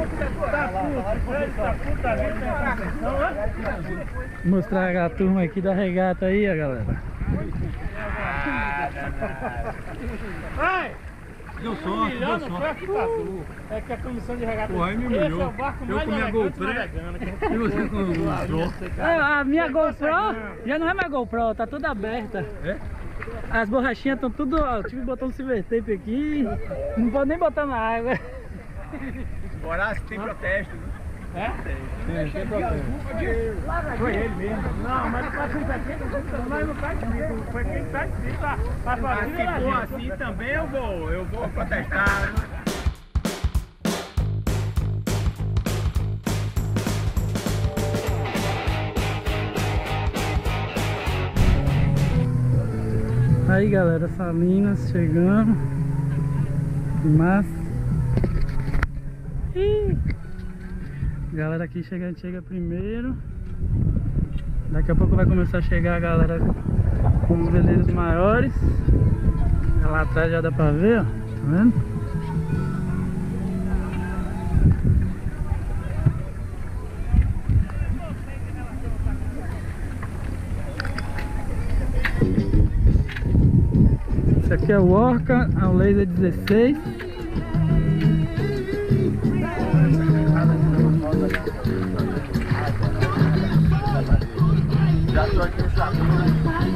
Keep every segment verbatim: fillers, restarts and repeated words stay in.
Mostrar a turma aqui da regata aí, a galera. Vai! Deu sorte, deu sorte. É que a comissão de regata. Porra, aí me Esse humilhou. é o barco Eu mais com minha elegante GoPro. navegando, que E você com o GoPro? É, a minha GoPro já não é mais GoPro, tá toda aberta. É? As borrachinhas estão tudo, ó, eu tive que botar um silver tape aqui, não pode nem botar na água. Horácio tem protesto, né? É? Tem, tem protesto. Foi ele mesmo. Não, mas não faz isso aqui, mas não faz isso. Foi quem faz isso. A família Se da for gente. assim também eu vou, eu vou protestar. Aí galera, Salinas chegando. Mas Ih! Galera aqui chega, chega primeiro. Daqui a pouco vai começar a chegar a galera com os veleiros maiores. Lá atrás já dá pra ver, ó. Tá vendo? Esse aqui é o Orca, é o Laser dezesseis. Já tô aqui no sabor.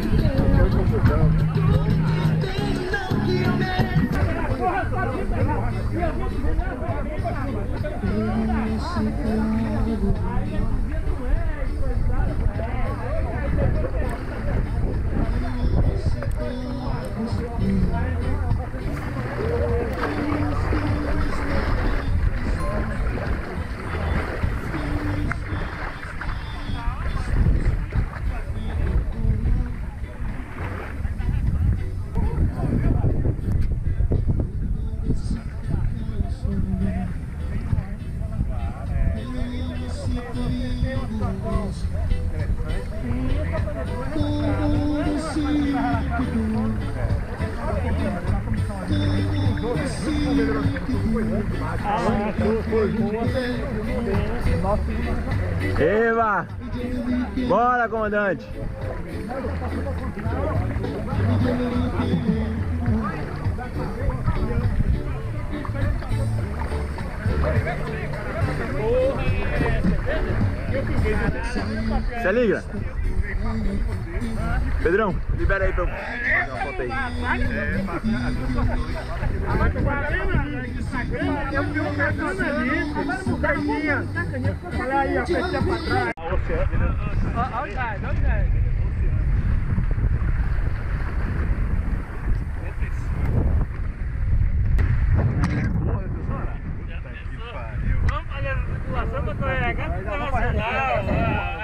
Eva! Bora, comandante! Se liga! Pedrão, libera aí pra eu fazer uma foto aí. Eu vi um cartão ali, caninha. Olha aí, a festinha pra trás. Olha o gás, olha o gás. Vamos fazer a circulação para o regata internacional.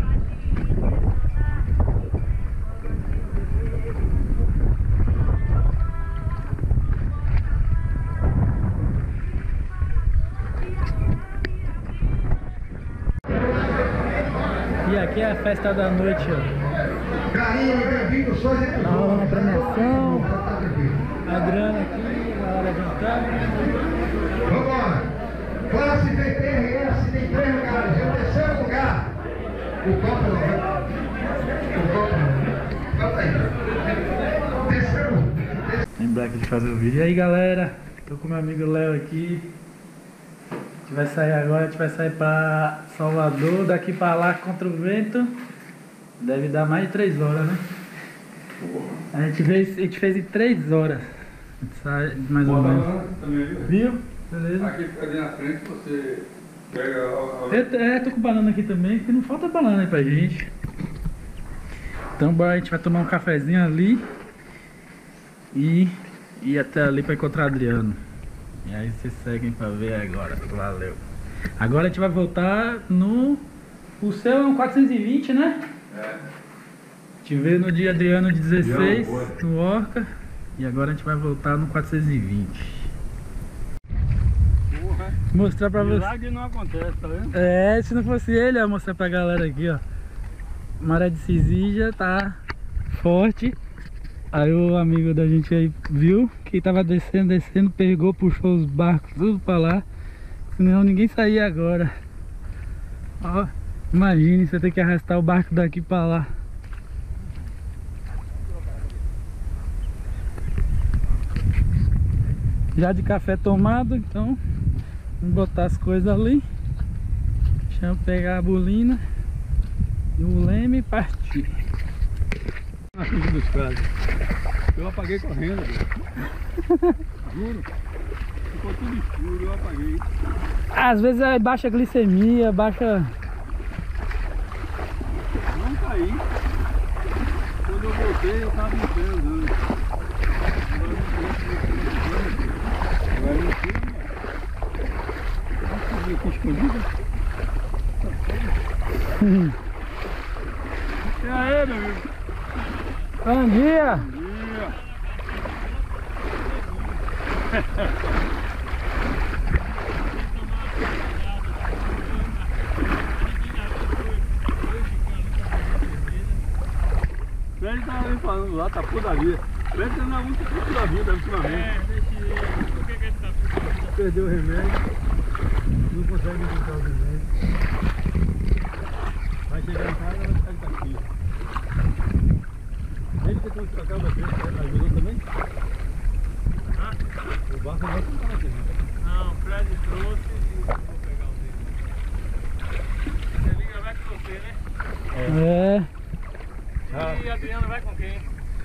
E aqui é a festa da noite, ó. Tá rolando a premiação. Adriano aqui, a hora de entrar. Vambora! Classe V P R S tem três lugares. É o terceiro lugar. O copo não, né? O copo não. Bota aí. Terceiro. Lembrar aqui de fazer o vídeo. E aí, galera? Tô com meu amigo Léo aqui. A gente vai sair agora, a gente vai sair pra Salvador, daqui pra lá contra o vento. Deve dar mais de três horas, né? A gente fez, a gente fez em três horas. A gente sai mais ou menos. Viu? Beleza? Aqui ali na frente você pega a... Eu, é, tô com banana aqui também, porque não falta banana aí pra gente. Então bora, a gente vai tomar um cafezinho ali e ir até ali pra encontrar o Adriano. E aí vocês seguem pra ver agora. Valeu. Agora a gente vai voltar no... O seu é um quatrocentos e vinte, né? É. A gente veio no dia Adriano de dezesseis, no Orca. E agora a gente vai voltar no quatrocentos e vinte. Porra. Mostrar pra vocês. Milagre não acontece, tá vendo? É, se não fosse ele, eu ia mostrar pra galera aqui, ó. Maré de Cisija tá forte. Aí o amigo da gente aí viu que tava descendo, descendo, pegou, puxou os barcos tudo pra lá. Senão ninguém saía agora. Ó, imagine você ter que arrastar o barco daqui pra lá. Já de café tomado, então vamos botar as coisas ali. Deixa eu pegar a bolina e o leme e partir. Na frente dos caras. Eu apaguei correndo. Juro. Ficou tudo escuro, eu apaguei. Às vezes é baixa glicemia, baixa... Não caí. Quando eu voltei, eu tava em pé andando. Agora eu não tiro, mano. Vamos subir aqui escondido. E aí, meu amigo? Bom dia! Bom dia! O Fred tava me falando lá, tá por da vida. O Fred tá na muito puto da vida ultimamente. É, deixa eu... Por que que ele tá puto da vida? Perdeu o remédio. Não consegue encontrar o remédio. Vai chegar em casa e vai ficar de castigo. Ele que trouxe pra cá uma vez, ajudou também? Ah? O barco não vai ficar aqui, né? Não, o Fred trouxe e eu vou pegar o dele. Você liga, vai com você, né? É. Ah. E a Adriana vai com quem?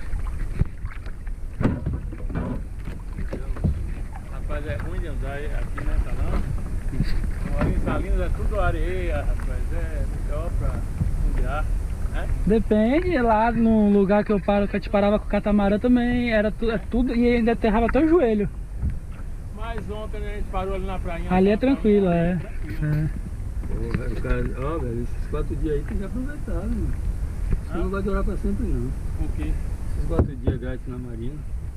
Rapaz, é ruim de andar aqui nessa não. Ali em Salinas é tudo areia, rapaz. É melhor pra fundear. É? Depende, lá no lugar que eu paro, que eu te parava com o catamarã também, era tu, é tudo e ainda aterrava até o joelho. Mas ontem a gente parou ali na prainha. Ali é tranquilo, ali, é. tranquilo. É. Pô, velho, o cara, ó, velho, esses quatro dias aí tem que aproveitar, né, mano? Isso Ah? não vai durar pra sempre, não. Por quê? Esses quatro dias grátis na Marina.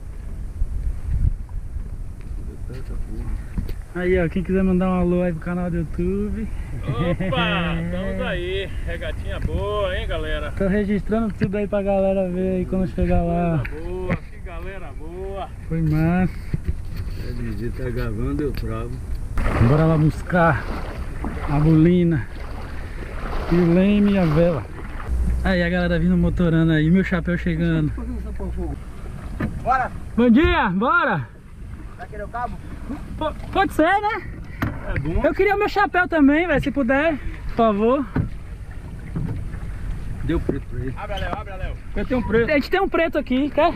Aproveitar essa porra. Aí, ó, quem quiser mandar um alô aí pro canal do YouTube. Opa, estamos aí, regatinha boa, hein, galera? Tô registrando tudo aí pra galera ver aí quando chegar lá. Coisa boa, que galera boa. Foi massa. É dizer, tá gravando, eu travo. Bora lá buscar a bolina e o leme e a vela. Aí a galera vindo motorando aí, meu chapéu chegando. Bora! Bom dia, bora! Vai querer o cabo? P pode ser, né? É bom. Eu queria o meu chapéu também, velho, se puder, por favor. Deu preto pra ele. Abre, Léo, abre, Léo. Eu tenho um preto. A gente tem um preto aqui, quer?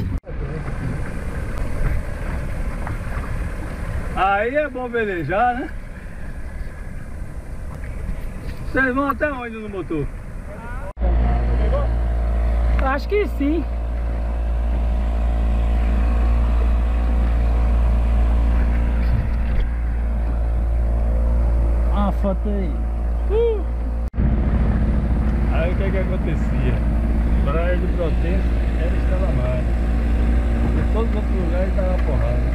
Aí é bom velejar, né? Vocês vão até onde no motor? Acho que sim. Uma foto aí. Uh! Aí o que é que acontecia? Praia de Protense era Estrela Mar. Em todos os outros lugares estava porrada.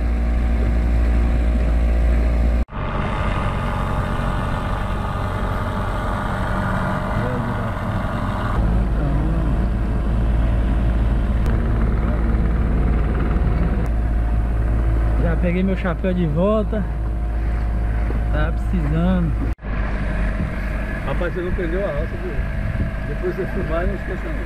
Já peguei meu chapéu de volta. Tava precisando. Rapaz, você não perdeu a alça, viu? Depois você filmar, não esqueça não.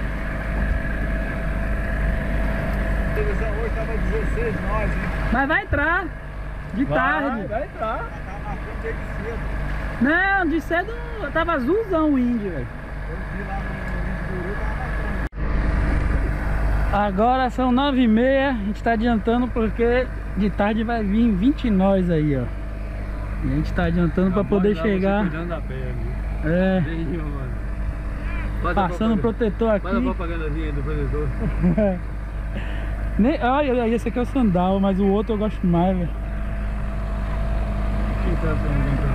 A televisão hoje estava dezesseis, nós, hein? Mas vai entrar. De Vai, tarde. vai entrar. Tá na frente dele cedo. Não, de cedo tava azulzão o índio, velho. Eu vi lá no Buru, tava na frente. Agora são nove e meia, a gente tá adiantando porque de tarde vai vir vinte nós aí, ó. E a gente tá adiantando pra poder chegar. Cuidando da pele. É, Beijinho, mano. Faz a passando o propaganda. protetor Faz a aqui. propagandazinha aí do protetor. Nem, olha, esse aqui é o sandal, mas o outro eu gosto mais, velho. Quem tá falando?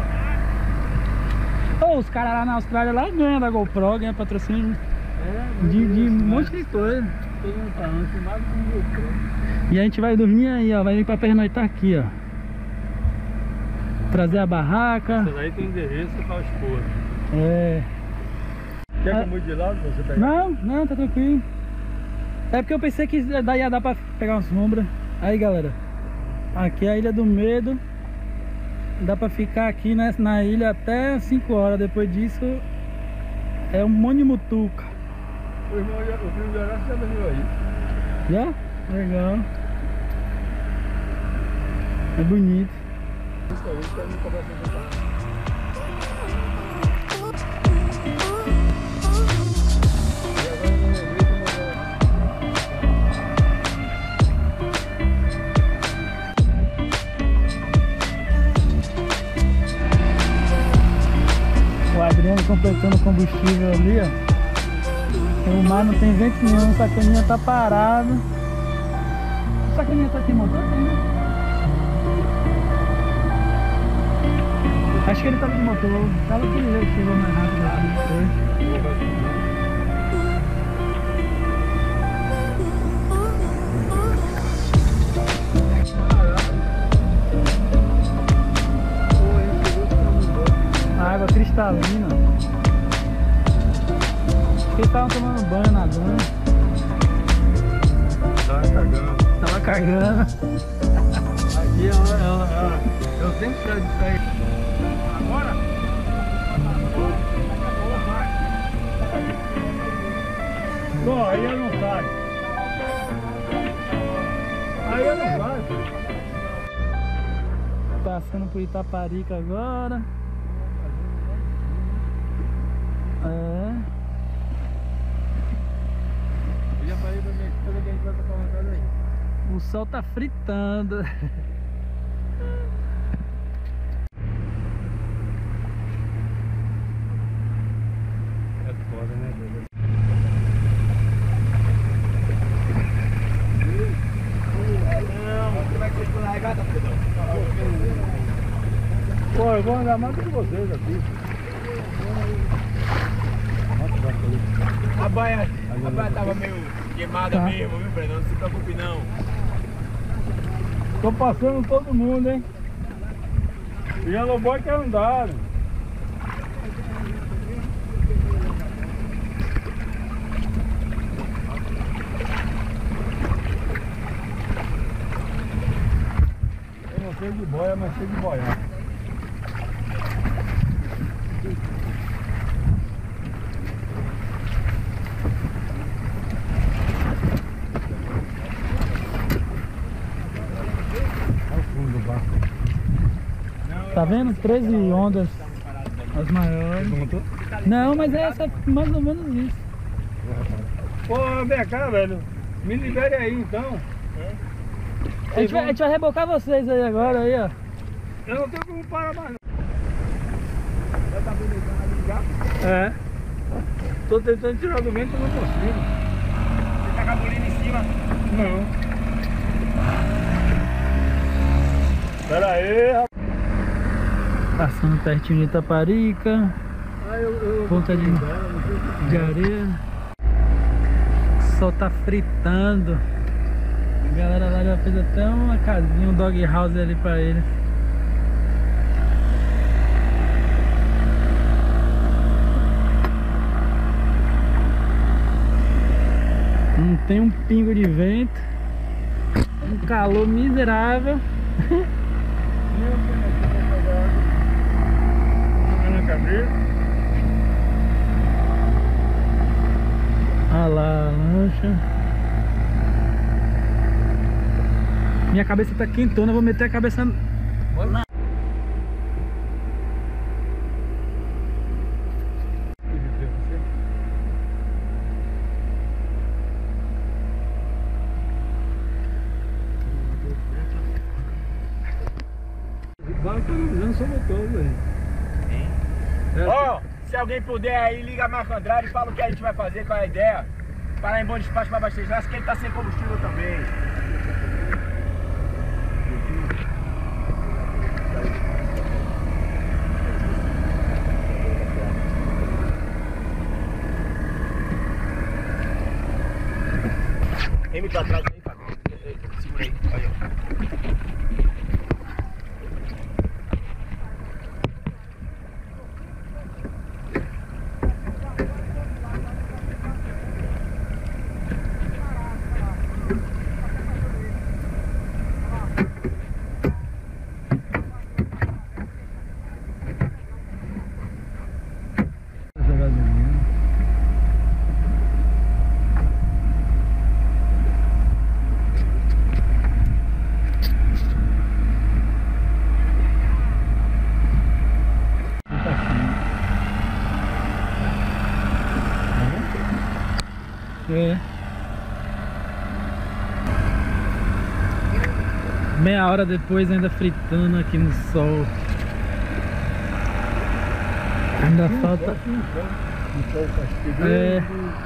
Ô, os caras lá na Austrália lá ganham da GoPro, ganham patrocínio É, de, de um monte de coisa. todo mundo falando, filmado com o GoPro. E a gente vai dormir aí, ó. Vai vir pra pernoitar aqui, ó. Trazer a barraca. Essa daí tem endereço para os portos. É. Quer Ah. que eu mude de lado pra você pegar? Não, não, tá tranquilo. É porque eu pensei que daí ia dar pra pegar uma sombra. Aí, galera. Aqui é a Ilha do Medo. dá pra ficar aqui na, na ilha até cinco horas. Depois disso é um monte de mutuca. O irmão, o filho de Horácio já dormiu aí. Já? Legal. É bonito. Isso aí, isso aí não começa a juntar. O Adriano completando o combustível ali, ó. O mar não tem vento nenhum, o sacaninha tá parado. O sacaninha tá aqui montando, né? Acho que ele tava de motor. Tava que ele chegou mais rápido aqui. Foi. Água cristalina. Acho que eles estavam tomando banho, nadando. Tava cagando. Tava cagando. Aqui é uma, é uma, é uma, eu sempre quero disso aí. Agora? Bom, aí eu não saio. Aí eu não saio. Passando por Itaparica agora. É. Eu já falei pra minha esposa que a gente vai tocar uma casa aí. O sol tá fritando. É foda, né, Deus? Não, como é que você foi na regata, Pedro? Pô, eu vou andar mais do que vocês aqui. A baia, a baia tava meio queimada Tá. mesmo, viu, Breno? Não se preocupe não. Tô passando todo mundo, hein? O Yellow Boy quer andar. Eu não sei de boia, mas sei de boiar. Tá vendo? treze ondas, as maiores. Não, mas é essa, mais ou menos isso. Pô, vem cá, velho. Me libere aí então. A gente, vai, a gente vai rebocar vocês aí agora, aí, ó. Eu não tenho como parar mais. Já tá bonitando ali já? É. Tô tentando tirar do vento e não consigo. Você tá com a bolina em cima? Não. Pera aí, rapaz. Passando pertinho de Itaparica. Ah, eu, eu Ponta de, de areia. O sol tá fritando. A galera lá já fez até uma casinha, um dog house ali pra eles. Não tem um pingo de vento. Um calor miserável. na cabeça. Olha lá a lancha. Minha cabeça tá quentona, eu vou meter a cabeça na... Não sou motor, velho. Ó, oh, se alguém puder aí, liga a Marco Andrade e fala o que a gente vai fazer, qual é a ideia. Parar em bom despacho para abastecer, acho que ele tá sem combustível também. Vem pra trás aí, Fábio. Segura aí, olha. É. Meia hora depois ainda fritando aqui no sol. Ainda falta. O sol tá chegando. É.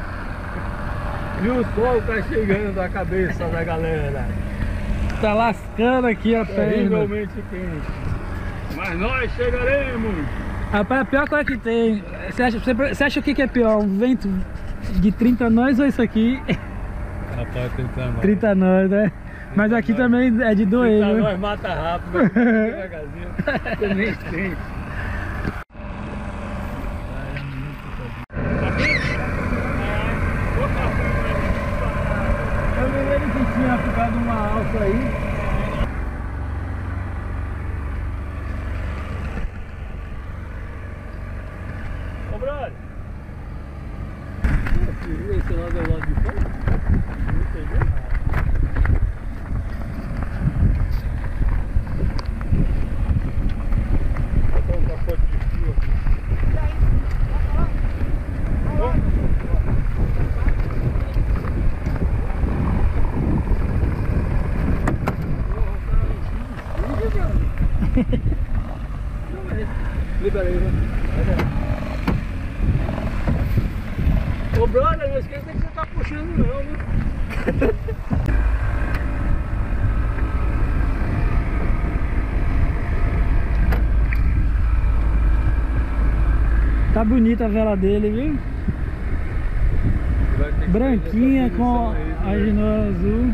E o sol tá chegando da cabeça da galera. Tá lascando aqui a perna. Terrivelmente quente. Mas nós chegaremos. Rapaz, a pior coisa que tem. Você acha, você, você acha o que, que é pior? Um vento de trinta nós ou isso aqui? Rapaz, trinta nós. trinta nós, né? Mas aqui também é de doer, trinta viu? nós mata rápido, mas devagarzinho. Você nem sente. Eu me lembro que tinha ficado uma alça aí. Ô, brother! Esse lado é o lado de fora? Não entendeu? Vou botar um capote de fio aqui. Libera aí, vai. Ô brother, não esqueça que você tá puxando não, né? Tá bonita a vela dele, viu? Branquinha com a genoa azul.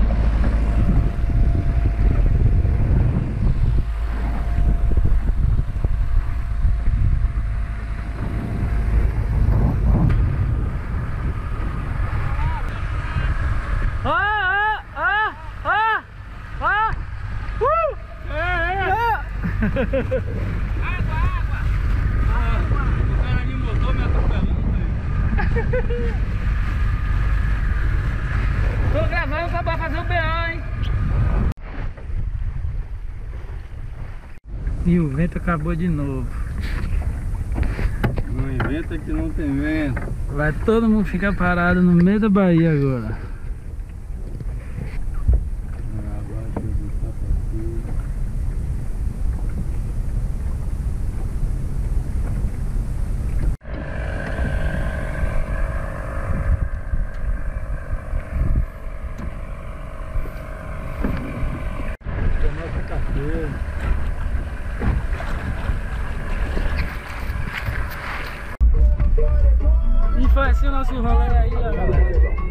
Água, água! Água! O cara ali mudou me atropelando. Tô gravando só pra fazer o B O, hein? E o vento acabou de novo. Não inventa que não tem vento. Vai todo mundo ficar parado no meio da Bahia agora. E foi assim o nosso rolê aí, ó, galera.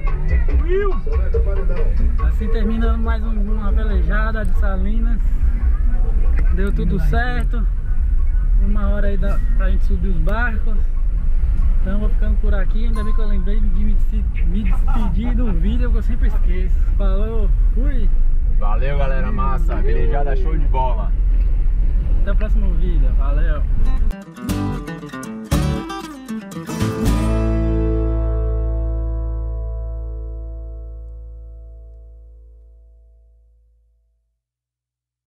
Assim terminando mais um, uma velejada de Salinas. Deu tudo certo. Uma hora aí da, pra gente subir os barcos. Então vou ficando por aqui. Ainda bem que eu lembrei de me, me despedir do vídeo, que eu sempre esqueço. Falou, fui! Valeu, galera massa. Velejada show de bola. Até o próximo vídeo. Valeu!